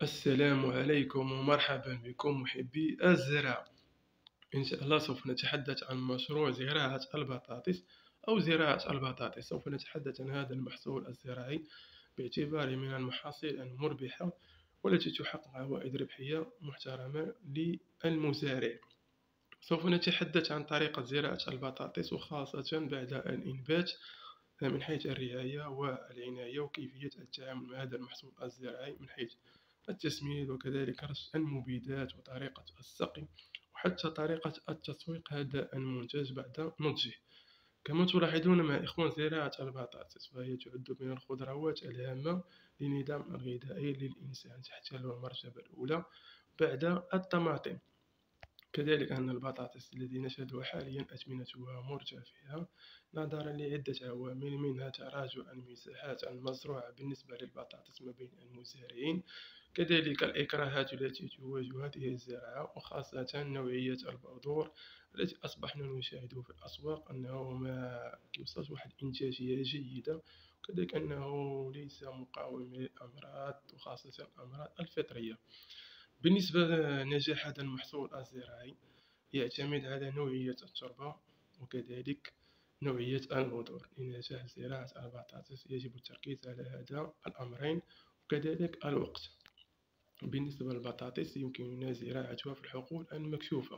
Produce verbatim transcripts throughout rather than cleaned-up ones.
السلام عليكم ومرحبا بكم محبي الزراعة. إن شاء الله سوف نتحدث عن مشروع زراعة البطاطس أو زراعة البطاطس. سوف نتحدث عن هذا المحصول الزراعي باعتباره من المحاصيل المربحة والتي تحقق عوائد ربحية محترمة للمزارع. سوف نتحدث عن طريقة زراعة البطاطس وخاصة بعد الإنبات من حيث الرعاية والعناية، وكيفية التعامل مع هذا المحصول الزراعي من حيث التسميد وكذلك رش المبيدات وطريقة السقي وحتى طريقة التسويق هذا المنتج بعد نضجه. كما تلاحظون مع إخوان، زراعة البطاطس فهي تعد من الخضروات الهامة للنظام الغذائي للإنسان، تحتل المرتبة الأولى بعد الطماطم. كذلك أن البطاطس الذي نشهده حاليا أثمنتها مرتفعة نظرا لعدة عوامل، منها تراجع المساحات المزروعة بالنسبة للبطاطس ما بين المزارعين، كذلك الإكراهات التي تواجه هذه الزراعة وخاصة نوعية البذور التي أصبحنا نشاهده في الأسواق أنه ما يوصلش واحد الإنتاجية جيدة، وكذلك أنه ليس مقاوم للأمراض وخاصة الأمراض الفطرية. بالنسبة لنجاح هذا المحصول الزراعي يعتمد على نوعية التربة وكذلك نوعية البذور. لنجاح زراعة البطاطس يجب التركيز على هذا الأمرين وكذلك الوقت. بالنسبة للبطاطس يمكننا زراعتها في الحقول المكشوفة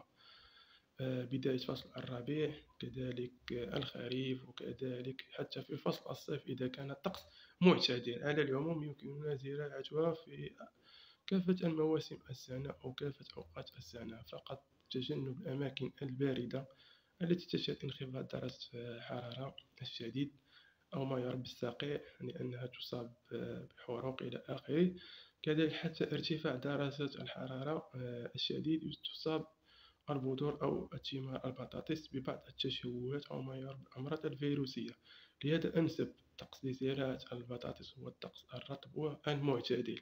بداية فصل الربيع، كذلك الخريف، وكذلك حتى في فصل الصيف إذا كان الطقس معتدل. على العموم يمكننا زراعتها في كافة المواسم السنة أو كافة أوقات السنة، فقط تجنب الأماكن الباردة التي تشهد انخفاض درجة الحرارة الشديد أو ما يعرف بالصقيع لأنها تصاب بحروق إلى آخره. كذلك حتى ارتفاع درجة الحرارة الشديد تصاب البذور أو ثمار البطاطس ببعض التشوهات أو ما يعرف بالأمراض الفيروسية. لهذا أنسب طقس لزراعة البطاطس هو الطقس الرطب والمعتدل.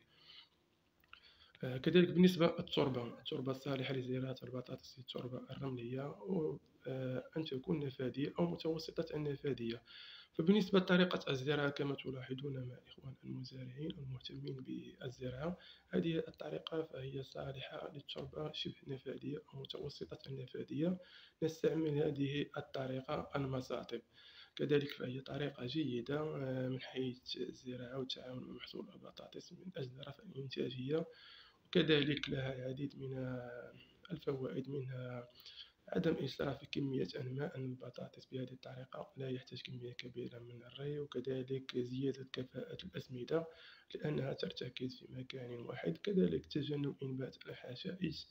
كذلك بالنسبة للتربة، التربة الصالحة لزراعة البطاطس هي التربة الرملية وأن تكون نفاذية أو متوسطة النفاذية. فبالنسبة لطريقة الزراعة كما تلاحظون مع إخوان المزارعين المهتمين بالزراعة، هذه الطريقة فهي صالحة للتربة شبه نفاذية أو متوسطة النفاذية. نستعمل هذه الطريقة المساطب. كذلك فهي طريقة جيدة من حيث الزراعة والتعامل مع محصول البطاطس من أجل رفع الإنتاجية، وكذلك لها العديد من الفوائد، منها عدم إسراف كمية الماء. أن البطاطس بهذه الطريقة لا يحتاج كمية كبيرة من الري، وكذلك زيادة كفاءة الأسمدة لأنها ترتكز في مكان واحد، كذلك تجنب إنبات الحشائش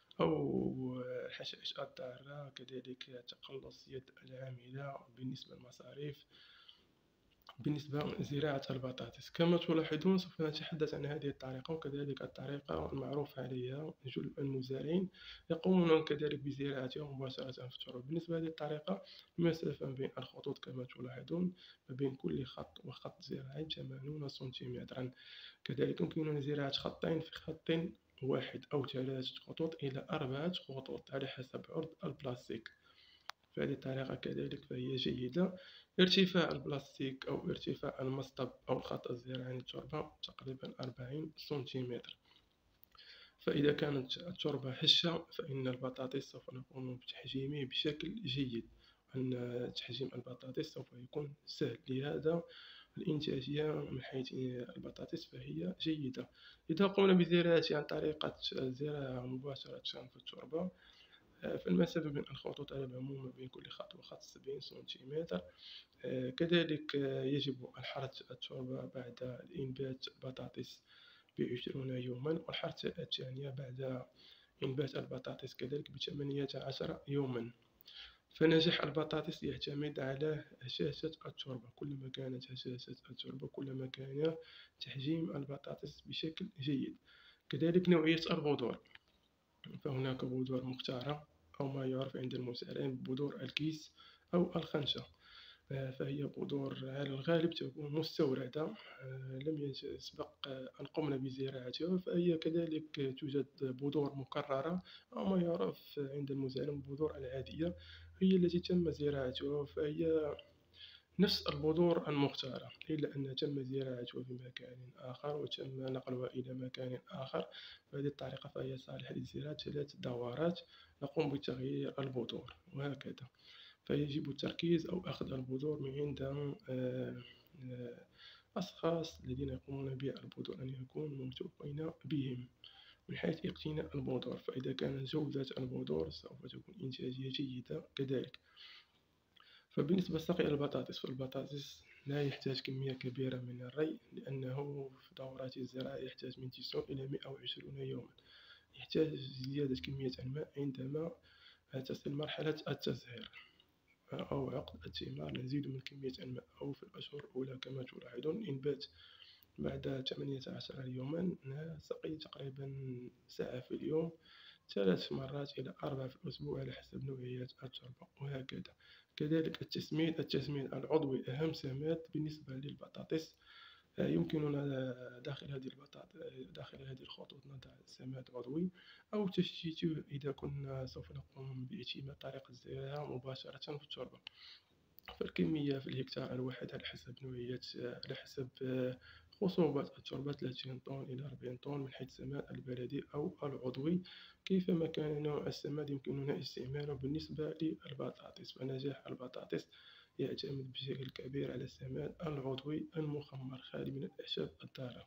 أو الحشائش الضارة، كذلك تقلص يد العاملة بالنسبة للمصاريف. بالنسبة لزراعة البطاطس كما تلاحظون سوف نتحدث عن هذه الطريقة وكذلك الطريقة المعروف عليها جل المزارعين يقومون كذلك بزراعتها مباشرة في التربة. بالنسبة لهذه الطريقة المسافة بين الخطوط كما تلاحظون ما بين كل خط وخط زراعي ثمانون سنتيمترا. كذلك يمكننا زراعة خطين في خط واحد أو ثلاثة خطوط إلى أربعة خطوط على حسب عرض البلاستيك. فهذه الطريقة كذلك فهي جيدة. ارتفاع البلاستيك أو ارتفاع المصطب أو الخط الزراعي للتربة تقريبا أربعين سنتيمتر. فإذا كانت التربة هشة فإن البطاطس سوف نقوم بتحجيمه بشكل جيد، أن تحجيم البطاطس سوف يكون سهل. لهذا الإنتاجية من حيث البطاطس فهي جيدة. إذا قمنا بزراعة عن طريقة الزراعة مباشرة في التربة فالمسافة بين الخطوط على العموم ما بين كل خط وخط سبعين سنتيمتر. كذلك يجب الحرث التربة بعد الإنبات البطاطس بعشرون يوما، والحرث الثانية بعد إنبات البطاطس كذلك بثمانية عشر يوما. فنجاح البطاطس يعتمد على هشاشة التربة، كلما كانت هشاشة التربة كلما كان تحجيم البطاطس بشكل جيد. كذلك نوعية البذور، فهناك بذور مختارة أو ما يعرف عند المزارعين ببذور الكيس أو الخنشة، فهي بذور على الغالب تكون مستوردة لم يسبق أن قمنا بزراعتها. فهي كذلك توجد بذور مكررة أو ما يعرف عند المزارعين بالبذور العادية هي التي تم زراعتها، فهي نفس البذور المختارة، إلا أن تم زراعتها في مكان آخر وتم نقلها إلى مكان آخر. بهذه الطريقة فهي صالحة لزراعة ثلاث دورات. نقوم بتغيير البذور وهكذا. فيجب التركيز أو أخذ البذور من عند آه، آه، أشخاص الذين يقومون ببيع البذور، أن يكونوا موثوقين بهم من حيث اقتناء البذور. فإذا كانت جودة البذور سوف تكون إنتاجية جيدة كذلك. فبالنسبة لسقي البطاطس، فالبطاطس لا يحتاج كمية كبيرة من الري، لأنه في دورات الزراعة يحتاج من تسعين إلى مئة وعشرين يوما. يحتاج زيادة كمية الماء عندما تصل مرحلة التزهير أو عقد الثمار. نزيد من كمية الماء أو في الأشهر الأولى كما تلاحظون. إنبات بعد ثمانية عشر يوما. سقي تقريبا ساعة في اليوم، ثلاث مرات إلى أربع في الأسبوع على حسب نوعية التربة وهكذا. كذلك التسميد التسميد العضوي أهم سماد بالنسبة للبطاطس. يمكننا داخل هذه البطاطس داخل هذه الخطوط نضع سماد عضوي أو تشتيته إذا كنا سوف نقوم باعتماد طريقة الزراعة مباشرة في التربة. فالكمية في الهكتار الواحد على حسب نوعية على حسب خصوبة التربة ثلاثين طن إلى أربعين طن من حيث السماد البلدي أو العضوي. كيفما كان نوع السماد يمكننا استعماله بالنسبة للبطاطس. فنجاح البطاطس يعتمد بشكل كبير على السماد العضوي المخمر خالي من الأعشاب الضارة.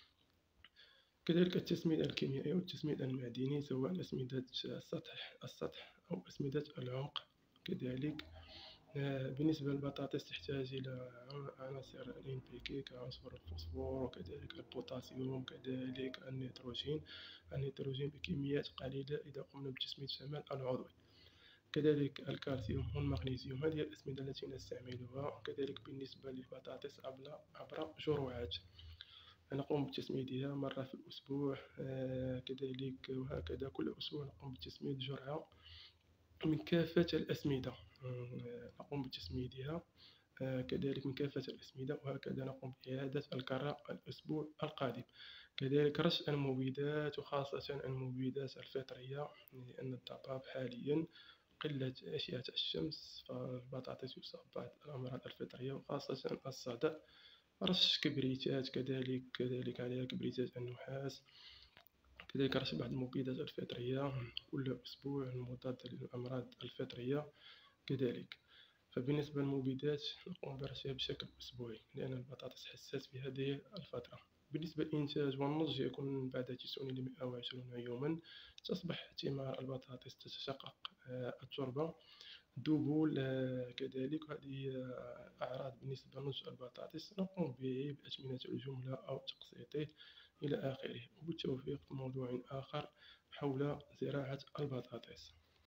كذلك التسميد الكيميائي والتسميد المعدني، سواء أسمدة السطح السطح أو أسمدة العمق. كذلك بالنسبة للبطاطس تحتاج إلى عناصر ال إن بي كي كعنصر الفوسفور، وكذلك البوتاسيوم، كذلك النيتروجين النيتروجين بكميات قليلة إذا قمنا بتسميد السماد العضوي. كذلك الكالسيوم والمغنيسيوم. هذه الأسمدة التي نستعملها. كذلك بالنسبة للبطاطس عبر جرعات، نقوم بتسميدها مرة في الأسبوع. كذلك وهكذا كل أسبوع نقوم بتسميد جرعة من كافة الأسمدة. نقوم بتسميدها كذلك من كافة الأسمدة، وهكذا نقوم بإعادة الكرة الأسبوع القادم. كذلك رش المبيدات، وخاصة المبيدات الفطرية، لأن الضباب حاليا قلة أشعة الشمس، فالبطاطس يصاب بعض الأمراض الفطرية وخاصة الصدأ. رش كبريتات كذلك كذلك عليها كبريتات النحاس. كذلك رش بعض المبيدات الفطرية كل أسبوع المضادة للأمراض الفطرية كذلك. فبالنسبة للمبيدات نقوم برشها بشكل أسبوعي، لأن البطاطس حساس في هذه الفترة. بالنسبة للإنتاج والنضج يكون بعد تسعين إلى مئة وعشرين يوما. تصبح ثمار البطاطس تتشقق التربة، ذبول كذلك. هذه أعراض بالنسبة لنضج البطاطس. نقوم به بأثمنة الجملة أو تقسيطه إلى آخره. وبالتوفيق في موضوع آخر حول زراعة البطاطس.